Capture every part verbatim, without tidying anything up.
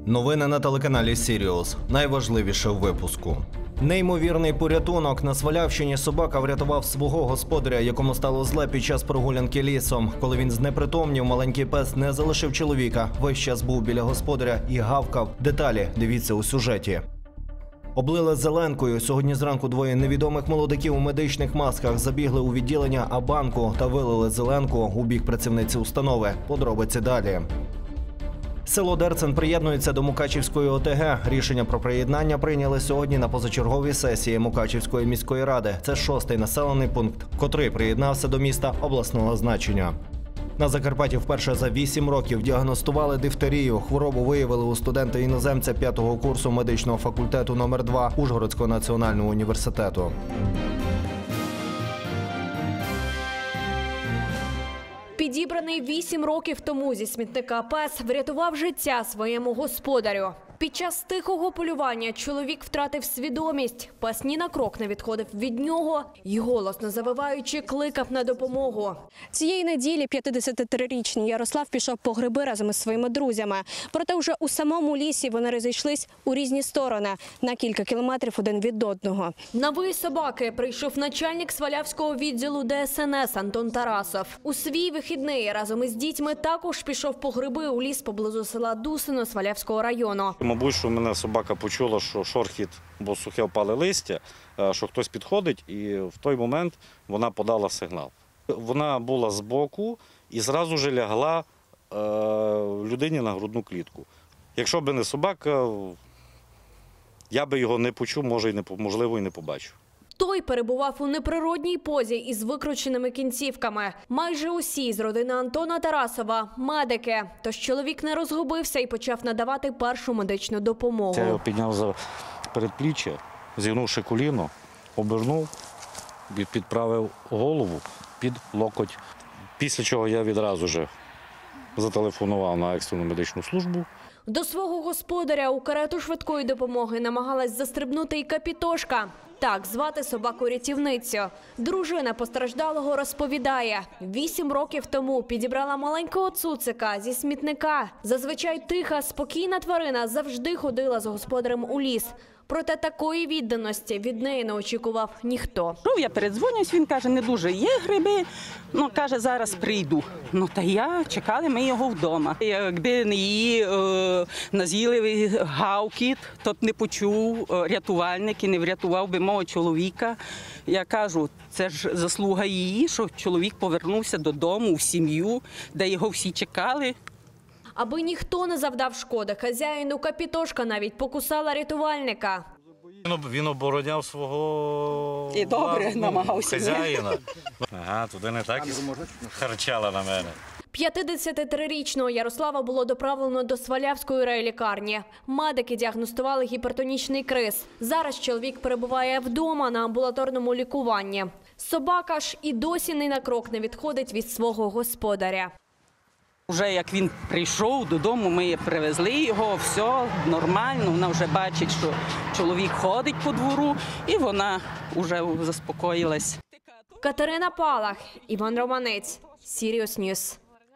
Новини на телеканалі Сіріус. Найважливіше в випуску. Неймовірний порятунок. На Свалявщині собака врятував свого господаря, якому стало зле під час прогулянки лісом. Коли він знепритомнів, маленький пес не залишив чоловіка. Весь час був біля господаря і гавкав. Деталі дивіться у сюжеті. Облили зеленкою. Сьогодні зранку двоє невідомих молодиків у медичних масках забігли у відділення А-банку та вилили зеленку у бік працівниці установи. Подробиці далі. Село Дерцен приєднується до Мукачівської О Те Ге. Рішення про приєднання прийняли сьогодні на позачерговій сесії Мукачівської міської ради. Це шостий населений пункт, котрий приєднався до міста обласного значення. На Закарпатті вперше за вісім років діагностували дифтерію. Хворобу виявили у студента-іноземця п'ятого курсу медичного факультету номер два Ужгородського національного університету. Підібраний вісім років тому зі смітника пес врятував життя своєму господарю. Під час тихого полювання чоловік втратив свідомість. Пес ні на крок не відходив від нього і, голосно завиваючи, кликав на допомогу. Цієї неділі п'ятдесятитрирічний Ярослав пішов по гриби разом із своїми друзями. Проте вже у самому лісі вони розійшлись у різні сторони, на кілька кілометрів один від одного. На виїзд собаки прийшов начальник Свалявського відділу Де Ес Ен Ес Антон Тарасов. У свій вихідний разом із дітьми також пішов по гриби у ліс поблизу села Дусино Свалявського району. Мабуть, що мене собака почула, що шорхіт, бо сухе впале листя, що хтось підходить, і в той момент вона подала сигнал. Вона була збоку і зразу ж лягла е, людині на грудну клітку. Якщо б не собака, я би його не почув, може, і не, можливо, і не побачив. Той перебував у неприродній позі із викрученими кінцівками. Майже усі з родини Антона Тарасова – медики. Тож чоловік не розгубився і почав надавати першу медичну допомогу. Я його підняв за передпліччя, зігнувши коліно, обернув, підправив голову під локоть. Після чого я відразу ж зателефонував на екстрену медичну службу. До свого господаря у карету швидкої допомоги намагалась застрибнути і Капітошка. Так звати собаку-рятівницю. Дружина постраждалого розповідає, вісім років тому підібрала маленького цуцика зі смітника. Зазвичай тиха, спокійна тварина завжди ходила з господарем у ліс. Проте такої відданості від неї не очікував ніхто. Я передзвонюсь, він каже, не дуже є гриби, ну, каже, зараз прийду. Ну, та я, чекали ми його вдома. Якби не її е, назійливий гавкіт, то б не почув рятувальник і не врятував би мого чоловіка. Я кажу, це ж заслуга її, що чоловік повернувся додому, в сім'ю, де його всі чекали. Аби ніхто не завдав шкоди, хазяїну Капітошка навіть покусала рятувальника. Він обороняв свого і добре намагався хазяїна. Ага, туди не так і харчала на мене. п'ятдесятитрирічного Ярослава було доправлено до Свалявської райлікарні. Медики діагностували гіпертонічний криз. Зараз чоловік перебуває вдома на амбулаторному лікуванні. Собака ж і досі ні на крок не відходить від свого господаря. Вже як він прийшов додому, ми привезли його, все нормально, вона вже бачить, що чоловік ходить по двору, і вона вже заспокоїлась. Катерина Палах, Іван Романець, Сіріус Ньюс.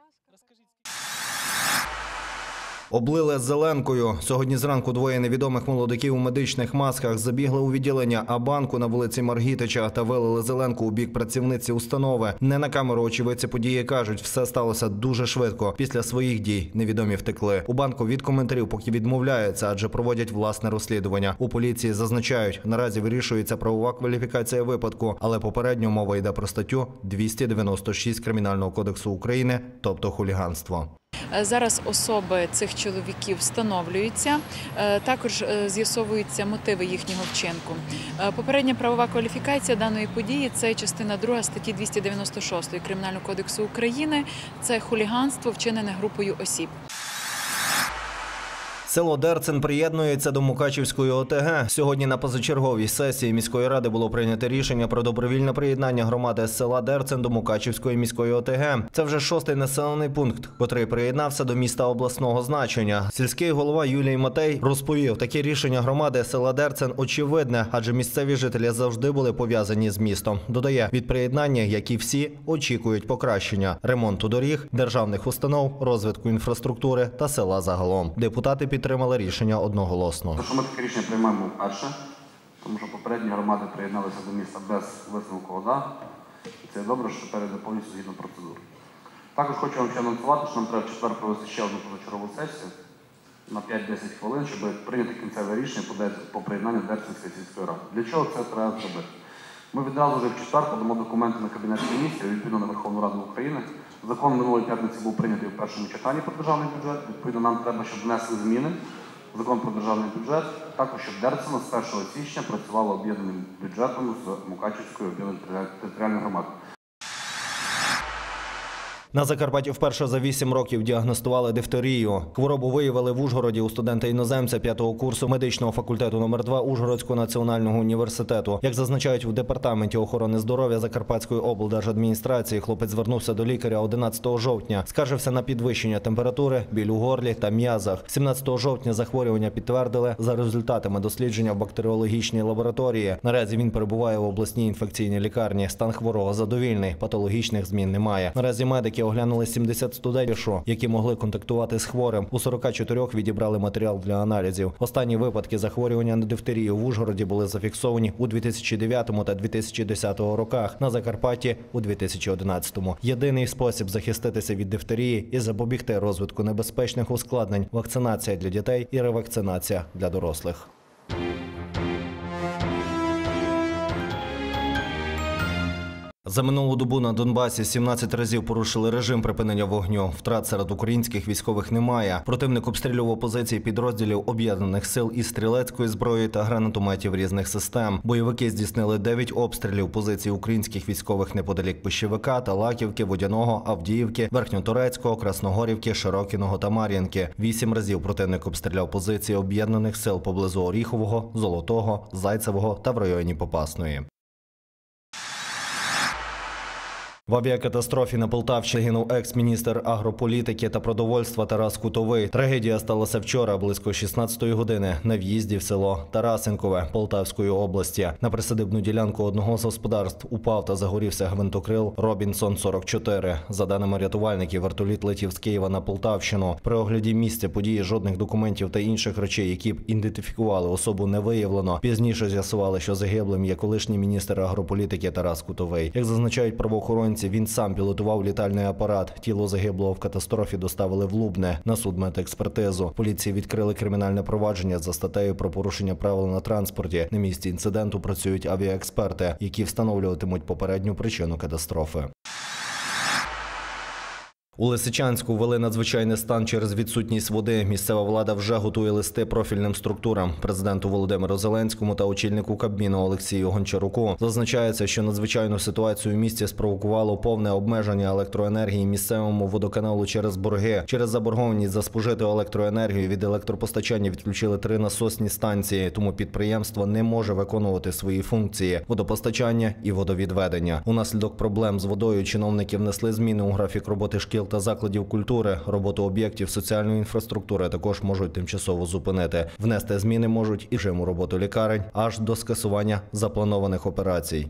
Облили зеленкою. Сьогодні зранку двоє невідомих молодиків у медичних масках забігли у відділення А-банку на вулиці Маргітича та вилили зеленку у бік працівниці установи. Не на камеру очевидці події кажуть, все сталося дуже швидко. Після своїх дій невідомі втекли. У банку від коментарів поки відмовляються, адже проводять власне розслідування. У поліції зазначають, наразі вирішується правова кваліфікація випадку, але попередньо мова йде про статтю двісті дев'яносто шість Кримінального кодексу України, тобто хуліганство. Зараз особи цих чоловіків встановлюються, також з'ясовуються мотиви їхнього вчинку. Попередня правова кваліфікація даної події – це частина друга статті двісті дев'яносто шість Кримінального кодексу України, це хуліганство, вчинене групою осіб. Село Дерцен приєднується до Мукачівської О Те Ге. Сьогодні на позачерговій сесії міської ради було прийнято рішення про добровільне приєднання громади з села Дерцен до Мукачівської міської О Те Ге. Це вже шостий населений пункт, котрий приєднався до міста обласного значення. Сільський голова Юлій Матей розповів, таке рішення громади села Дерцен очевидне, адже місцеві жителі завжди були пов'язані з містом. Додає, від приєднання, як і всі, очікують покращення – ремонту доріг, державних установ, розвитку інфраструктури та села загалом. Депутати підтримують підтримали рішення одноголосно. Те, що ми таке рішення приймаємо вперше, тому що попередні громади приєдналися до міста без висновку ОДА. І це добре, що тепер йде повністю згідно процедури. Також хочу вам ще анонсувати, що нам треба в четвер провести ще одну позачергову сесію на п'ять-десять хвилин, щоб прийняти кінцеве рішення по приєднанню Дерчинської сільської ради. Для чого це треба зробити? Ми відразу вже в четвер подамо документи на Кабінет Міністрів, відповідно на Верховну Раду України. Закон минулої п'ятниці був прийнятий в першому читанні про державний бюджет. Відповідно, нам треба, щоб внесли зміни в Закон про державний бюджет, також щоб Дерцина з першого січня працювала об'єднаним бюджетом з Мукачівською об'єднаною територіальною громадою. На Закарпатті вперше за вісім років діагностували дифтерію. Хворобу виявили в Ужгороді у студента-іноземця п'ятого курсу медичного факультету номер два Ужгородського національного університету. Як зазначають в Департаменті охорони здоров'я Закарпатської облдержадміністрації, хлопець звернувся до лікаря одинадцятого жовтня. Скаржився на підвищення температури, біль у горлі та м'язах. сімнадцятого жовтня захворювання підтвердили за результатами дослідження в бактеріологічній лабораторії. Наразі він перебуває в обласній інфекційній лікарні. Стан хворого задовільний, патологічних змін немає. Наразі медики оглянули сімдесят студентів, які могли контактувати з хворим. У сорока чотирьох відібрали матеріал для аналізів. Останні випадки захворювання на дифтерію в Ужгороді були зафіксовані у дві тисячі дев'ятому та дві тисячі десятому роках, на Закарпатті – у дві тисячі одинадцятому. Єдиний спосіб захиститися від дифтерії і запобігти розвитку небезпечних ускладнень – вакцинація для дітей і ревакцинація для дорослих. За минулу добу на Донбасі сімнадцять разів порушили режим припинення вогню. Втрат серед українських військових немає. Противник обстрілював позиції підрозділів об'єднаних сил із стрілецької зброї та гранатометів різних систем. Бойовики здійснили дев'ять обстрілів позицій українських військових неподалік Пищевика, Талаківки, Водяного, Авдіївки, Верхньоторецького, Красногорівки, Широкіного та Мар'їнки. Вісім разів противник обстріляв позиції об'єднаних сил поблизу Оріхового, Золотого, Зайцевого та в районі Попасної. В авіакатастрофі на Полтавщині гинув екс-міністр агрополітики та продовольства Тарас Кутовий. Трагедія сталася вчора близько шістнадцятої години на в'їзді в село Тарасенкове Полтавської області. На присадибну ділянку одного з господарств упав та загорівся гвинтокрил Робінсон сорок чотири. За даними рятувальників, вертоліт летів з Києва на Полтавщину. При огляді місця події жодних документів та інших речей, які б ідентифікували особу, не виявлено. Пізніше з'ясували, що загиблим є колишній міністр агрополітики Тарас Кутовий. Як зазначають правоохоронці, він сам пілотував літальний апарат. Тіло загиблого в катастрофі доставили в Лубне на судмедекспертизу. Поліції відкрили кримінальне провадження за статтею про порушення правил на транспорті. На місці інциденту працюють авіаексперти, які встановлюватимуть попередню причину катастрофи. У Лисичанську ввели надзвичайний стан через відсутність води. Місцева влада вже готує листи профільним структурам – президенту Володимиру Зеленському та очільнику Кабміну Олексію Гончаруку. Зазначається, що надзвичайну ситуацію в місті спровокувало повне обмеження електроенергії місцевому водоканалу через борги. Через заборгованість за спожиту електроенергію від електропостачання відключили три насосні станції, тому підприємство не може виконувати свої функції – водопостачання і водовідведення. Унаслідок проблем з водою чиновники внесли зміни у графік роботи шкіл та закладів культури. Роботу об'єктів соціальної інфраструктури також можуть тимчасово зупинити. Внести зміни можуть і режиму роботи лікарень аж до скасування запланованих операцій.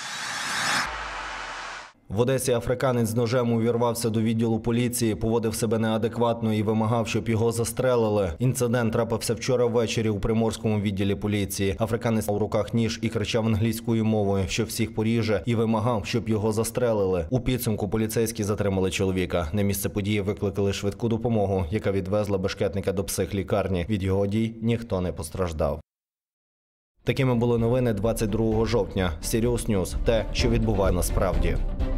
В Одесі африканець з ножем увірвався до відділу поліції, поводив себе неадекватно і вимагав, щоб його застрелили. Інцидент трапився вчора ввечері у Приморському відділі поліції. Африканець мав у руках ніж і кричав англійською мовою, що всіх поріже, і вимагав, щоб його застрелили. У підсумку поліцейські затримали чоловіка. На місце події викликали швидку допомогу, яка відвезла бешкетника до психлікарні. Від його дій ніхто не постраждав. Такими були новини двадцять другого жовтня. Сіріус Ньюс. Те, що відбуває насправді.